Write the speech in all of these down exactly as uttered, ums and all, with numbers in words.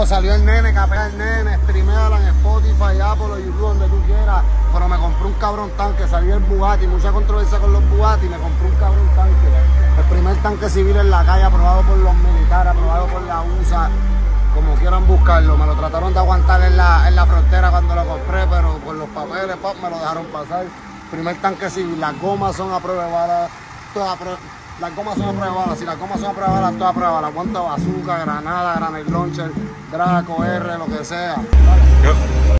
Bro, salió el nene, capea el nene, streameala en Spotify, Apple o YouTube, donde tú quieras. Pero me compré un cabrón tanque, salió el Bugatti, mucha controversia con los Bugatti, me compré un cabrón tanque. El primer tanque civil en la calle, aprobado por los militares, aprobado por la U S A, como quieran buscarlo. Me lo trataron de aguantar en la, en la frontera cuando lo compré, pero por los papeles, pop, me lo dejaron pasar. Primer tanque civil, las gomas son a prueba de bala, todas a prueba. Las gomas son a prueba de bala, si las gomas son a prueba de bala, todas a prueba de bala. Aguanta bazooka, granada, granate launcher, Draco, R, lo que sea. Dale.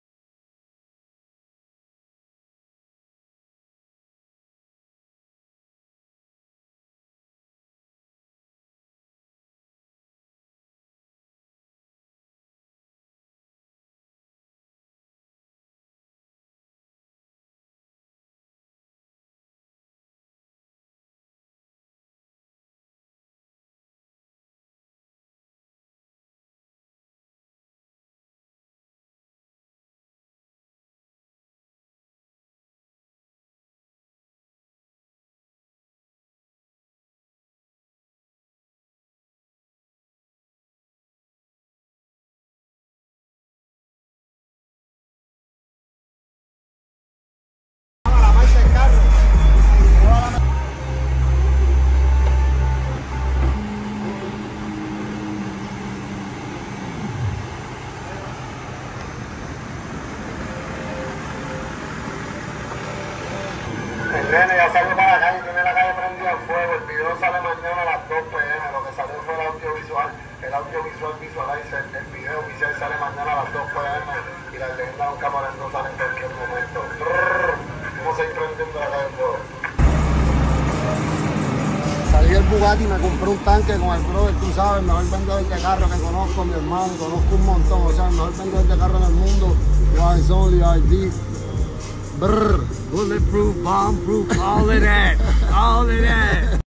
El nene ya salió para la calle, tiene la calle prendida en fuego. El video sale mañana a las dos pe eme. Lo que salió fue el audiovisual. El audiovisual visualizer. El video oficial sale mañana a las dos pe eme. Y la leyenda de un camarero sale en cualquier momento. ¿Cómo se prende la calle en fuego? Salí del Bugatti y me compré un tanque con el brother, tú sabes, el mejor vendedor de carro que conozco, mi hermano, conozco un montón. O sea, el mejor vendedor de carro en el mundo. Wise only I D. Brr, bulletproof, bombproof, all of that, all of that.